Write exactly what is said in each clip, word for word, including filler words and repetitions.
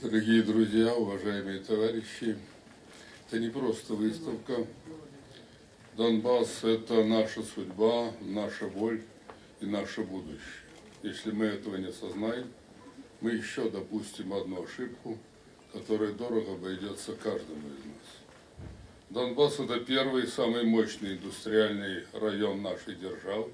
Дорогие друзья, уважаемые товарищи, это не просто выставка. Донбасс – это наша судьба, наша боль и наше будущее. Если мы этого не осознаем, мы еще допустим одну ошибку, которая дорого обойдется каждому из нас. Донбасс – это первый, самый мощный индустриальный район нашей державы.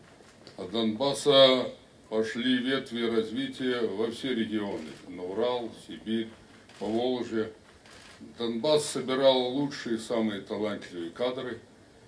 От Донбасса пошли ветви развития во все регионы – на Урал, Сибирь, Поволжье. Донбасс собирал лучшие, самые талантливые кадры.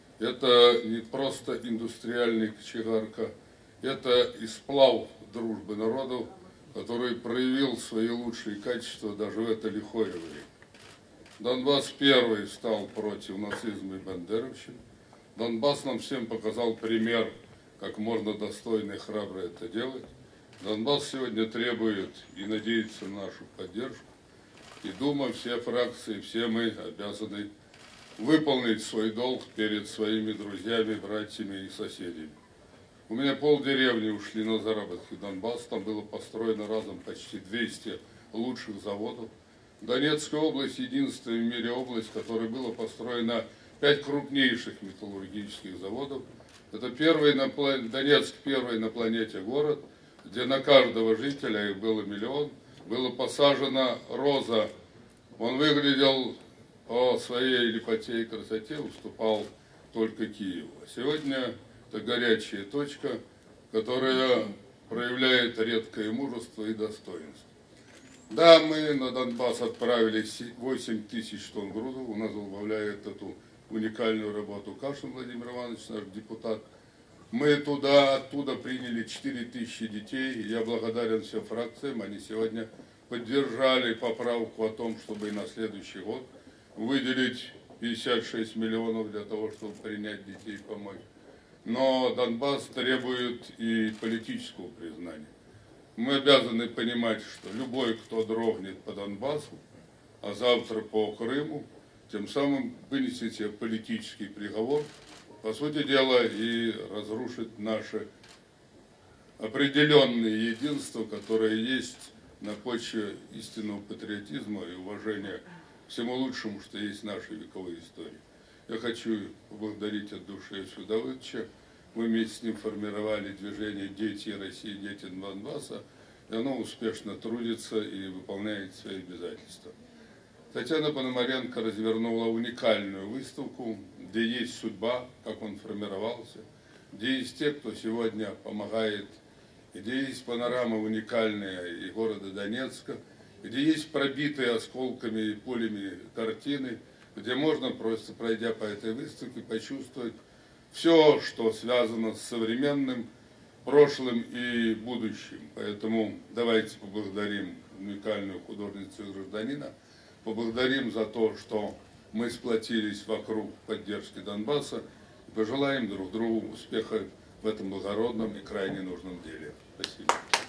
Это не просто индустриальный кочегарка, это и сплав дружбы народов, который проявил свои лучшие качества даже в это лихое время. Донбасс первый стал против нацизма и бандеровщины. Донбасс нам всем показал пример, как можно достойно и храбро это делать. Донбасс сегодня требует и надеется на нашу поддержку. И Дума, все фракции, все мы обязаны выполнить свой долг перед своими друзьями, братьями и соседями. У меня полдеревни ушли на заработки в Донбасс. Там было построено разом почти двести лучших заводов. Донецкая область – единственная в мире область, в которой было построено пять крупнейших металлургических заводов. Это первый на план... Донецк первый на планете город, где на каждого жителя, их было миллион, было посажена роза. Он выглядел по своей лепоте и красоте, уступал только Киеву. Сегодня это горячая точка, которая проявляет редкое мужество и достоинство. Да, мы на Донбасс отправили восемь тысяч тонн грузов, у нас возглавляет эту уникальную работу Кашин Владимир Иванович, наш депутат. Мы туда, оттуда приняли четыре тысячи детей, и я благодарен всем фракциям, они сегодня поддержали поправку о том, чтобы и на следующий год выделить пятьдесят шесть миллионов для того, чтобы принять детей и помочь. Но Донбасс требует и политического признания. Мы обязаны понимать, что любой, кто дрогнет по Донбассу, а завтра по Крыму, тем самым вынесет себе политический приговор, по сути дела, и разрушит наше определенное единство, которое есть на почве истинного патриотизма и уважения к всему лучшему, что есть в нашей вековой истории. Я хочу поблагодарить от души Иосифа Давыдовича. Мы вместе с ним формировали движение «Дети России, дети Донбасса», и оно успешно трудится и выполняет свои обязательства. Татьяна Пономаренко развернула уникальную выставку, где есть судьба, как он формировался, где есть те, кто сегодня помогает, где есть панорама уникальная и города Донецка, где есть пробитые осколками и пулями картины, где можно, просто пройдя по этой выставке, почувствовать все, что связано с современным, прошлым и будущим. Поэтому давайте поблагодарим уникальную художницу и гражданина, поблагодарим за то, что мы сплотились вокруг поддержки Донбасса, и пожелаем друг другу успеха в этом благородном и крайне нужном деле. Спасибо.